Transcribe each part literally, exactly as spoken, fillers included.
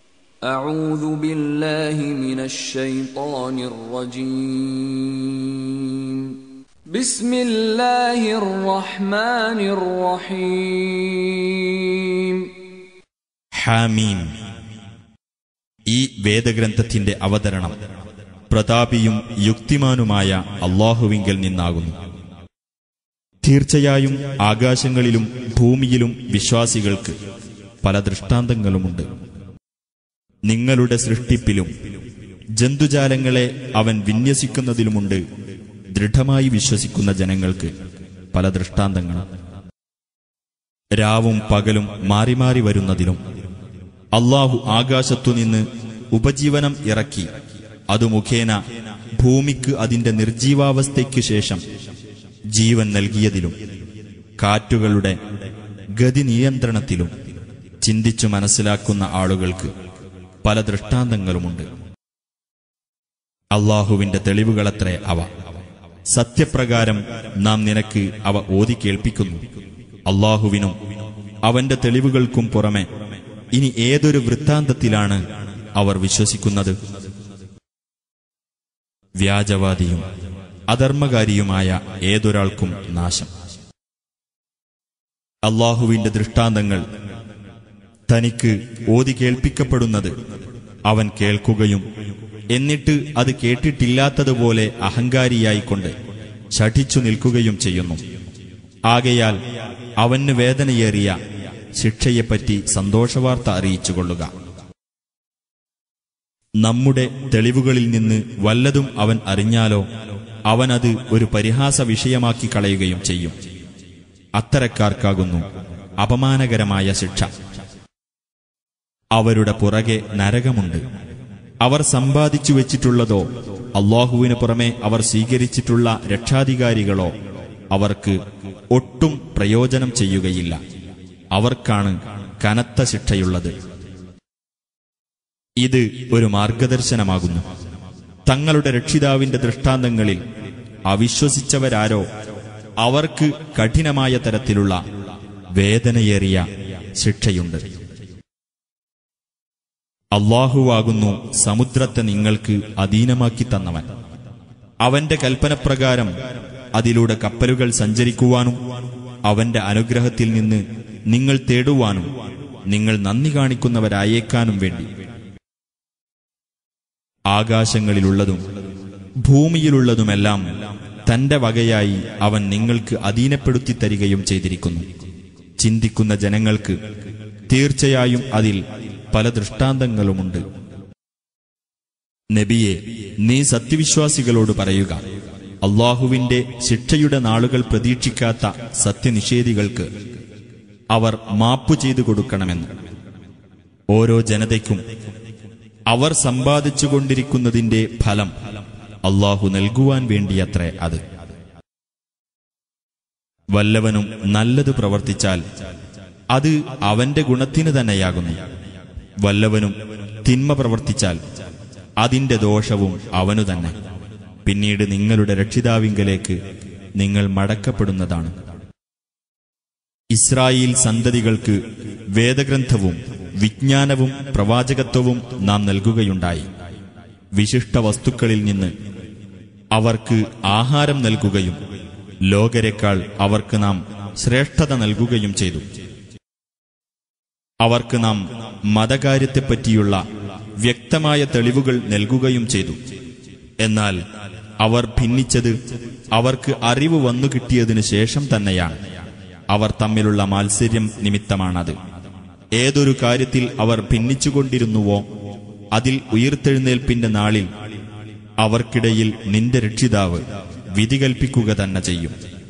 أعوذ بالله من الشيطان الرجيم بسم الله الرحمن الرحيم ഹാമീം. ഈ വേദഗ്രന്ഥത്തിന്റെ അവതരണം പ്രതാപിയും യുക്തിമാനുമായ അല്ലാഹുവിങ്കൽ നിന്നാകുന്നു. തീർച്ചയായും ആകാശങ്ങളിലും ഭൂമിയിലും വിശ്വാസികൾക്ക് പല ദൃഷ്ടാന്തങ്ങളുമുണ്ട്. നിങ്ങളുടെ സൃഷ്ടിപ്പിലും ജന്തുജാലങ്ങളെ അവൻ വിന്യസിക്കുന്നതിലുമുണ്ട് ദൃഢമായി വിശ്വസിക്കുന്ന ജനങ്ങൾക്ക് പല ദൃഷ്ടാന്തങ്ങളും. രാവും പകലും മാറി മാറി വരുന്നതിലും അല്ലാഹു ആകാശത്തുനിന്ന് ഉപജീവനം ഇറക്കി അതു മുഖേന ഭൂമിക്ക് അതിന്റെ നിർജീവാവസ്ഥയ്ക്കു ശേഷം ജീവൻ നൽകിയതിലും കാറ്റുകളുടെ ഗതി നിയന്ത്രണത്തിലും ചിന്തിച്ചു മനസ്സിലാക്കുന്ന ആളുകൾക്ക് പല ദൃഷ്ടാന്തങ്ങളുമുണ്ട്. അല്ലാഹുവിന്റെ തെളിവുകളത്രേ അവ. സത്യപ്രകാരം നാം നിനക്ക് അവ ഓതി കേൾപ്പിക്കുന്നു. അല്ലാഹുവിനും അവന്റെ തെളിവുകൾക്കും പുറമെ ഇനി ഏതൊരു വൃത്താന്തത്തിലാണ് അവർ വിശ്വസിക്കുന്നത്? വ്യാജവാദിയും അധർമ്മകാരിയുമായ ഏതൊരാൾക്കും നാശം. അല്ലാഹുവിന്റെ ദൃഷ്ടാന്തങ്ങൾ തനിക്ക് ഓതി കേൾപ്പിക്കപ്പെടുന്നത് അവൻ കേൾക്കുകയും എന്നിട്ട് അത് കേട്ടിട്ടില്ലാത്തതുപോലെ അഹങ്കാരിയായിക്കൊണ്ട് ശഠിച്ചു നിൽക്കുകയും ചെയ്യുന്നു. ആകയാൽ അവന് വേദനയേറിയ ശിക്ഷയെപ്പറ്റി സന്തോഷവാർത്ത അറിയിച്ചുകൊള്ളുക. നമ്മുടെ തെളിവുകളിൽ നിന്ന് വല്ലതും അവൻ അറിഞ്ഞാലോ അവനത് ഒരു പരിഹാസ വിഷയമാക്കി കളയുകയും ചെയ്യും. അത്തരക്കാർക്കാകുന്നു അപമാനകരമായ ശിക്ഷ. അവരുടെ പുറകെ നരകമുണ്ട്. അവർ സമ്പാദിച്ചു വെച്ചിട്ടുള്ളതോ അല്ലാഹുവിനു പുറമെ അവർ സ്വീകരിച്ചിട്ടുള്ള രക്ഷാധികാരികളോ അവർക്ക് ഒട്ടും പ്രയോജനം ചെയ്യുകയില്ല. അവർക്കാണ് കനത്ത ശിക്ഷയുള്ളത്. ഇത് ഒരു മാർഗദർശനമാകുന്നു. തങ്ങളുടെ രക്ഷിതാവിന്റെ ദൃഷ്ടാന്തങ്ങളിൽ അവിശ്വസിച്ചവരാരോ അവർക്ക് കഠിനമായ തരത്തിലുള്ള വേദനയേറിയ ശിക്ഷയുണ്ട്. അല്ലാഹുവാകുന്നു സമുദ്രത്തെ നിങ്ങൾക്ക് അധീനമാക്കി തന്നവൻ. അവന്റെ കൽപ്പനപ്രകാരം അതിലൂടെ കപ്പലുകൾ സഞ്ചരിക്കുവാനും അവന്റെ അനുഗ്രഹത്തിൽ നിന്ന് നിങ്ങൾ തേടുവാനും നിങ്ങൾ നന്ദി കാണിക്കുന്നവരായേക്കാനും വേണ്ടി. ആകാശങ്ങളിലുള്ളതും ഭൂമിയിലുള്ളതുമെല്ലാം തന്റെ വകയായി അവൻ നിങ്ങൾക്ക് അധീനപ്പെടുത്തി തരികയും ചെയ്തിരിക്കുന്നു. ചിന്തിക്കുന്ന ജനങ്ങൾക്ക് തീർച്ചയായും അതിൽ പല ദൃഷ്ടാന്തങ്ങളുമുണ്ട്. നബിയെ, നീ സത്യവിശ്വാസികളോട് പറയുക, അല്ലാഹുവിന്റെ ശിക്ഷയുടെ നാളുകൾ പ്രതീക്ഷിക്കാത്ത സത്യനിഷേധികൾക്ക് അവർ മാപ്പു ചെയ്തു കൊടുക്കണമെന്ന്. ഓരോ ജനതയ്ക്കും അവർ സമ്പാദിച്ചുകൊണ്ടിരിക്കുന്നതിന്റെ ഫലം അല്ലാഹു നൽകുവാൻ വേണ്ടിയത്രേ അത്. വല്ലവനും നല്ലത് പ്രവർത്തിച്ചാൽ അത് അവന്റെ ഗുണത്തിന് തന്നെയാകുന്നു. വല്ലവനും തിന്മ പ്രവർത്തിച്ചാൽ അതിന്റെ ദോഷവും അവനു തന്നെ. പിന്നീട് നിങ്ങളുടെ രക്ഷിതാവിങ്കലേക്ക് നിങ്ങൾ മടക്കപ്പെടുന്നതാണ്. ഇസ്രായേൽ സന്തതികൾക്ക് വേദഗ്രന്ഥവും വിജ്ഞാനവും പ്രവാചകത്വവും നാം നൽകുകയുണ്ടായി. വിശിഷ്ട വസ്തുക്കളിൽ നിന്ന് അവർക്ക് ആഹാരം നൽകുകയും ലോകരെക്കാൾ അവർക്ക് നാം ശ്രേഷ്ഠത നൽകുകയും ചെയ്തു. അവർക്ക് നാം മതകാര്യത്തെപ്പറ്റിയുള്ള വ്യക്തമായ തെളിവുകൾ നൽകുകയും ചെയ്തു. എന്നാൽ അവർ ഭിന്നിച്ചത് അവർക്ക് അറിവ് വന്നു കിട്ടിയതിനു ശേഷം തന്നെയാണ്. അവർ തമ്മിലുള്ള മാത്സര്യം നിമിത്തമാണത്. ഏതൊരു കാര്യത്തിൽ അവർ ഭിന്നിച്ചുകൊണ്ടിരുന്നുവോ അതിൽ ഉയിർത്തെഴുന്നേൽപ്പിന്റെ നാളിൽ അവർക്കിടയിൽ നിന്റെ രക്ഷിതാവ് വിധി കൽപ്പിക്കുക തന്നെ ചെയ്യും.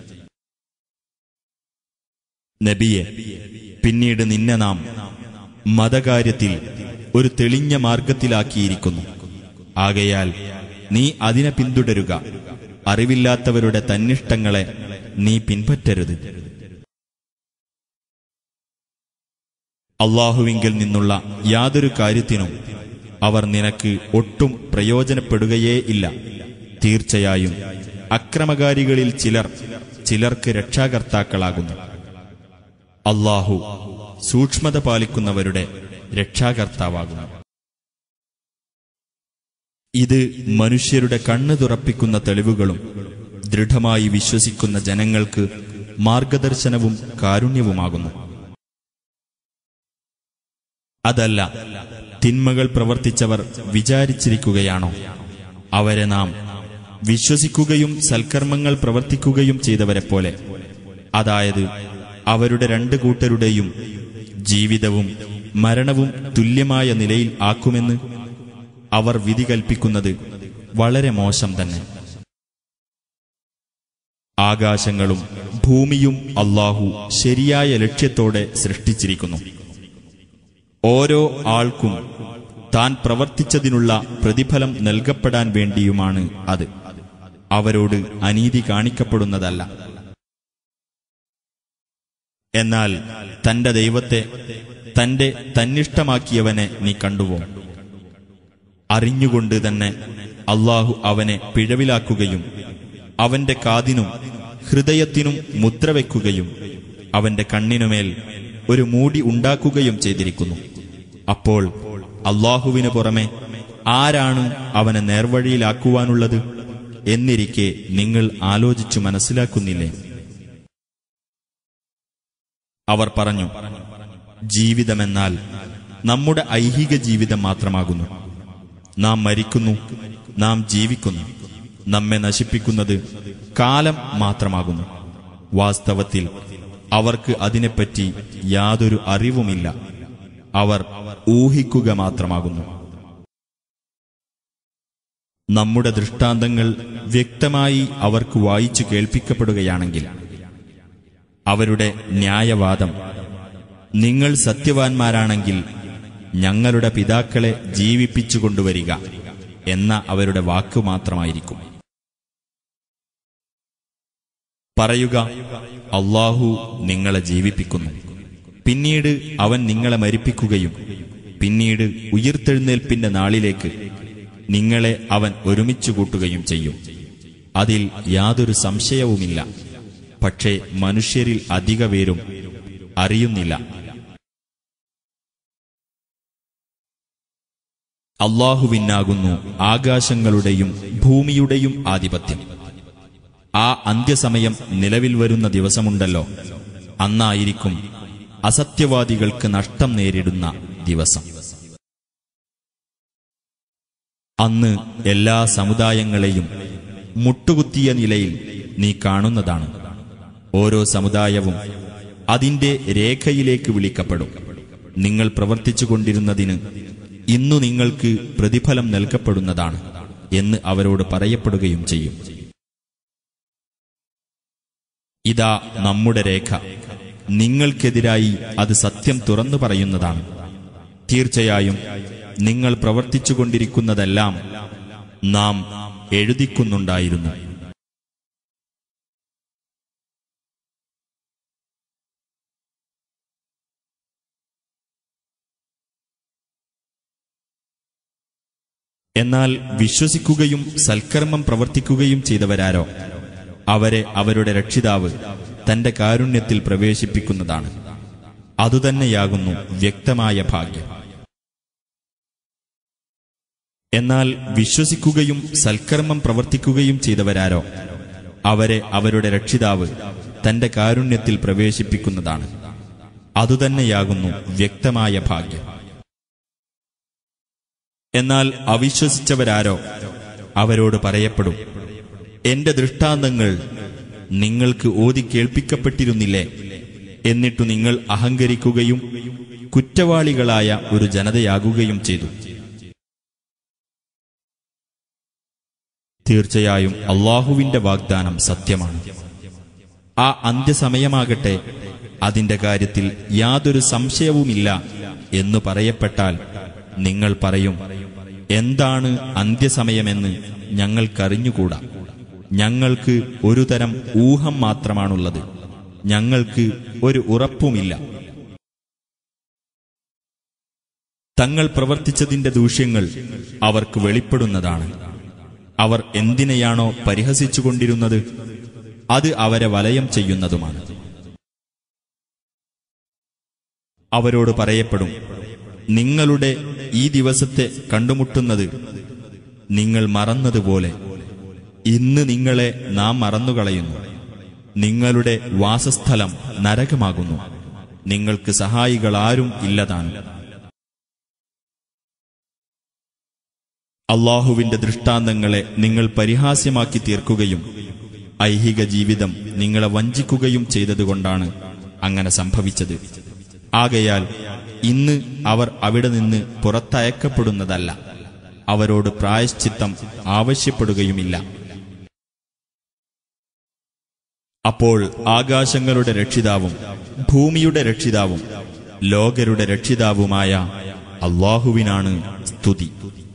നബിയെ, പിന്നീട് നിന്നെ നാം മതകാര്യത്തിൽ ഒരു തെളിഞ്ഞ മാർഗത്തിലാക്കിയിരിക്കുന്നു. ആകയാൽ നീ അതിനെ പിന്തുടരുക. അറിവില്ലാത്തവരുടെ തന്നിഷ്ടങ്ങളെ നീ പിൻപറ്റരുത്. അല്ലാഹുവിങ്കൽ നിന്നുള്ള യാതൊരു കാര്യത്തിനും അവർ നിനക്ക് ഒട്ടും പ്രയോജനപ്പെടുകയേ ഇല്ല. തീർച്ചയായും അക്രമകാരികളിൽ ചിലർ ചിലർക്ക് രക്ഷാകർത്താക്കളാകുന്നു. അല്ലാഹു സൂക്ഷ്മത പാലിക്കുന്നവരുടെ രക്ഷാകർത്താവാകുന്നു. ഇത് മനുഷ്യരുടെ കണ്ണു തുറപ്പിക്കുന്ന തെളിവുകളും ദൃഢമായി വിശ്വസിക്കുന്ന ജനങ്ങൾക്ക് മാർഗദർശനവും കാരുണ്യവുമാകുന്നു. അതല്ല, തിന്മകൾ പ്രവർത്തിച്ചവർ വിചാരിച്ചിരിക്കുകയാണോ, അവരെ നാം വിശ്വസിക്കുകയും സൽക്കർമ്മങ്ങൾ പ്രവർത്തിക്കുകയും ചെയ്തവരെപ്പോലെ, അതായത് അവരുടെ രണ്ട് കൂട്ടരുടെയും ജീവിതവും മരണവും തുല്യമായ നിലയിൽ ആക്കുമെന്ന് അവർ വിധി കൽപ്പിക്കുന്നത് വളരെ മോശം തന്നെ. ആകാശങ്ങളും ഭൂമിയും അല്ലാഹു ശരിയായ ലക്ഷ്യത്തോടെ സൃഷ്ടിച്ചിരിക്കുന്നു. ഓരോ ആൾക്കും താൻ പ്രവർത്തിച്ചതിനുള്ള പ്രതിഫലം നൽകപ്പെടാൻ വേണ്ടിയുമാണ് അത്. അവരോട് അനീതി കാണിക്കപ്പെടുന്നതല്ല. എന്നാൽ തന്റെ ദൈവത്തെ തന്റെ തന്നിഷ്ടമാക്കിയവനെ നീ കണ്ടുവോ? അറിഞ്ഞുകൊണ്ട് തന്നെ അല്ലാഹു അവനെ പിഴവിലാക്കുകയും അവന്റെ കാതിനും ഹൃദയത്തിനും മുദ്രവെക്കുകയും അവന്റെ കണ്ണിനുമേൽ ഒരു മൂടി ഉണ്ടാക്കുകയും ചെയ്തിരിക്കുന്നു. അപ്പോൾ അല്ലാഹുവിനു പുറമെ ആരാണ് അവനെ നേർവഴിയിലാക്കുവാനുള്ളത് എന്നിരിക്കെ നിങ്ങൾ ആലോചിച്ചു മനസ്സിലാക്കുന്നില്ലേ? അവർ പറഞ്ഞു, ജീവിതമെന്നാൽ നമ്മുടെ ഐഹിക ജീവിതം മാത്രമാകുന്നു. നാം മരിക്കുന്നു, നാം ജീവിക്കുന്നു. നമ്മെ നശിപ്പിക്കുന്നത് കാലം മാത്രമാകുന്നു. വാസ്തവത്തിൽ അവർക്ക് അതിനെപ്പറ്റി യാതൊരു അറിവുമില്ല. അവർ ഊഹിക്കുക മാത്രമാകുന്നു. നമ്മുടെ ദൃഷ്ടാന്തങ്ങൾ വ്യക്തമായി അവർക്ക് വായിച്ചു കേൾപ്പിക്കപ്പെടുകയാണെങ്കിൽ അവരുടെ ന്യായവാദം, നിങ്ങൾ സത്യവാൻമാരാണെങ്കിൽ ഞങ്ങളുടെ പിതാക്കളെ ജീവിപ്പിച്ചുകൊണ്ടുവരിക എന്ന അവരുടെ വാക്കു മാത്രമായിരിക്കും. പറയുക, അല്ലാഹു നിങ്ങളെ ജീവിപ്പിക്കുന്നു, പിന്നീട് അവൻ നിങ്ങളെ മരിപ്പിക്കുകയും പിന്നീട് ഉയിർത്തെഴുന്നേൽപ്പിന്റെ നാളിലേക്ക് നിങ്ങളെ അവൻ ഒരുമിച്ചു കൂട്ടുകയും ചെയ്യും. അതിൽ യാതൊരു സംശയവുമില്ല. പക്ഷേ മനുഷ്യരിൽ അധിക പേരും അറിയുന്നില്ല. അല്ലാഹുവിനാകുന്നു ആകാശങ്ങളുടെയും ഭൂമിയുടെയും ആധിപത്യം. ആ അന്ത്യസമയം നിലവിൽ വരുന്ന ദിവസമുണ്ടല്ലോ, അന്നായിരിക്കും അസത്യവാദികൾക്ക് നഷ്ടം നേരിടുന്ന ദിവസം. അന്ന് എല്ലാ സമുദായങ്ങളെയും മുട്ടുകുത്തിയ നിലയിൽ നീ കാണുന്നതാണ്. ഓരോ സമുദായവും അതിന്റെ രേഖയിലേക്ക് വിളിക്കപ്പെടും. നിങ്ങൾ പ്രവർത്തിച്ചുകൊണ്ടിരുന്നതിന് ഇന്നു നിങ്ങൾക്ക് പ്രതിഫലം നൽകപ്പെടുന്നതാണ് എന്ന് അവരോട് പറയപ്പെടുകയും ചെയ്യും. ഇതാ നമ്മുടെ രേഖ, നിങ്ങൾക്കെതിരായി അത് സത്യം തുറന്നു പറയുന്നതാണ്. തീർച്ചയായും നിങ്ങൾ പ്രവർത്തിച്ചുകൊണ്ടിരിക്കുന്നതെല്ലാം നാം എഴുതിക്കുന്നുണ്ടായിരുന്നു. എന്നാൽ വിശ്വസിക്കുകയും സൽക്കർമ്മം പ്രവർത്തിക്കുകയും ചെയ്തവരാരോ, അവരെ അവരുടെ രക്ഷിതാവ് തന്റെ കാരുണ്യത്തിൽ പ്രവേശിപ്പിക്കുന്നതാണ്. അതുതന്നെയാകുന്നു വ്യക്തമായ ഭാഗ്യം. എന്നാൽ വിശ്വസിക്കുകയും സൽക്കർമ്മം പ്രവർത്തിക്കുകയും ചെയ്തവരാരോ, അവരെ അവരുടെ രക്ഷിതാവ് തന്റെ കാരുണ്യത്തിൽ പ്രവേശിപ്പിക്കുന്നതാണ്. അതുതന്നെയാകുന്നു വ്യക്തമായ ഭാഗ്യം. എന്നാൽ അവിശ്വസിച്ചവരാരോ, അവരോട് പറയപ്പെടും, എന്റെ ദൃഷ്ടാന്തങ്ങൾ നിങ്ങൾക്ക് ഓതി കേൾപ്പിക്കപ്പെട്ടിരുന്നില്ലേ? എന്നിട്ടു നിങ്ങൾ അഹങ്കരിക്കുകയും കുറ്റവാളികളായ ഒരു ജനതയാകുകയും ചെയ്തു. തീർച്ചയായും അല്ലാഹുവിന്റെ വാഗ്ദാനം സത്യമാണ്. ആ അന്ത്യസമയമാകട്ടെ അതിന്റെ കാര്യത്തിൽ യാതൊരു സംശയവുമില്ല എന്നു പറയപ്പെട്ടാൽ നിങ്ങൾ പറയും, എന്താണ് അന്ത്യസമയമെന്ന് ഞങ്ങൾക്കറിഞ്ഞുകൂടാ. ഞങ്ങൾക്ക് ഒരു തരം ഊഹം മാത്രമാണുള്ളത്. ഞങ്ങൾക്ക് ഒരു ഉറപ്പുമില്ല. തങ്ങൾ പ്രവർത്തിച്ചതിന്റെ ദൂഷ്യങ്ങൾ അവർക്ക് വെളിപ്പെടുന്നതാണ്. അവർ എന്തിനെയാണോ പരിഹസിച്ചുകൊണ്ടിരുന്നത് അത് അവരെ വലയം ചെയ്യുന്നതുമാണ്. അവരോട് പറയപ്പെടും, നിങ്ങളുടെ ഈ ദിവസത്തെ കണ്ടുമുട്ടുന്നത് നിങ്ങൾ മറന്നതുപോലെ ഇന്ന് നിങ്ങളെ നാം മറന്നുകളയുന്നു. നിങ്ങളുടെ വാസസ്ഥലം നരകമാകുന്നു. നിങ്ങൾക്ക് സഹായികളാരും ഇല്ലതാണ്. അല്ലാഹുവിന്റെ ദൃഷ്ടാന്തങ്ങളെ നിങ്ങൾ പരിഹാസ്യമാക്കി തീർക്കുകയും ഐഹിക ജീവിതം നിങ്ങളെ വഞ്ചിക്കുകയും ചെയ്തതുകൊണ്ടാണ് അങ്ങനെ സംഭവിച്ചത്. ആകയാൽ ഇന്ന് അവർ അവിടെ നിന്ന് പുറത്തയക്കപ്പെടുന്നതല്ല. അവരോട് പ്രായശ്ചിത്തം ആവശ്യപ്പെടുകയുമില്ല. അപ്പോൾ ആകാശങ്ങളുടെ രക്ഷിതാവും ഭൂമിയുടെ രക്ഷിതാവും ലോകരുടെ രക്ഷിതാവുമായ അല്ലാഹുവിനാണ് സ്തുതി.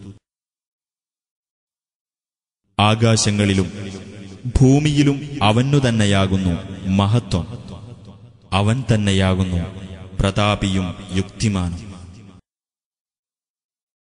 ആകാശങ്ങളിലും ഭൂമിയിലും അവനു തന്നെയാകുന്നു മഹത്വം. അവൻ തന്നെയാകുന്നു പ്രതാപിയും യുക്തിമാനും.